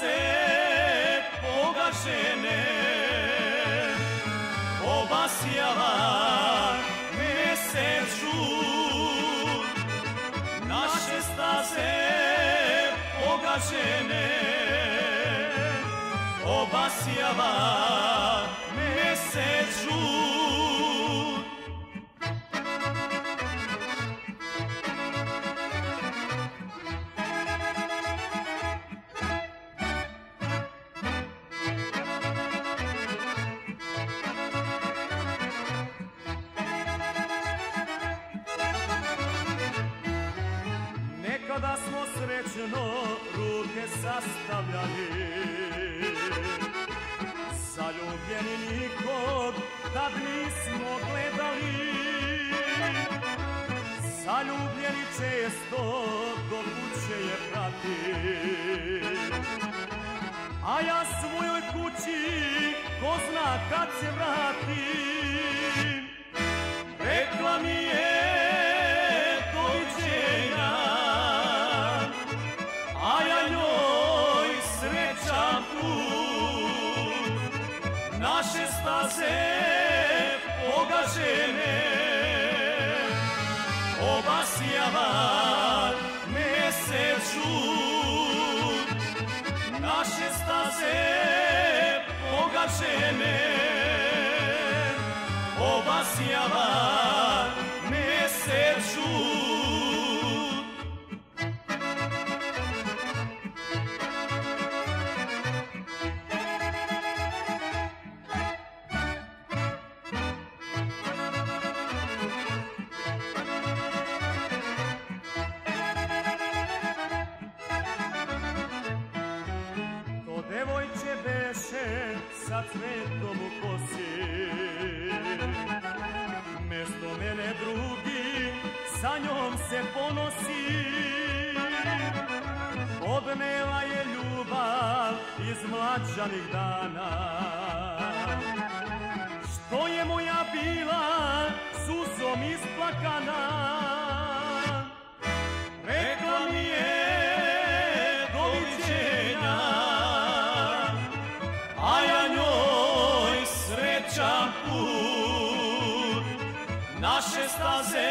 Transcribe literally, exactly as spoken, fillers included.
staze pogažene, obasjava mesec žut, naše staze pogažene, obasjava mesec žut. Nekada smo srećno ruke sastavljali, zaljubljeni nikog tad nismo gledali, zaljubljeni često do kuće je prati, a ja svojoj kući ko zna kad se vratim. Rekla mi je doviđenja, a ja njoj srećan put, naše staze pogažene, obasjava mesec žut, naše staze pogažene, obasjava mesec žut. To devojče beše sa cvetom u kosi, mesto mene drugi sa njom se ponosi. Odnela je ljubav iz mlađanih dana, što je moja bila suzom isplakana. Rekla mi je doviđenja, a ja njoj srećan put, naše staze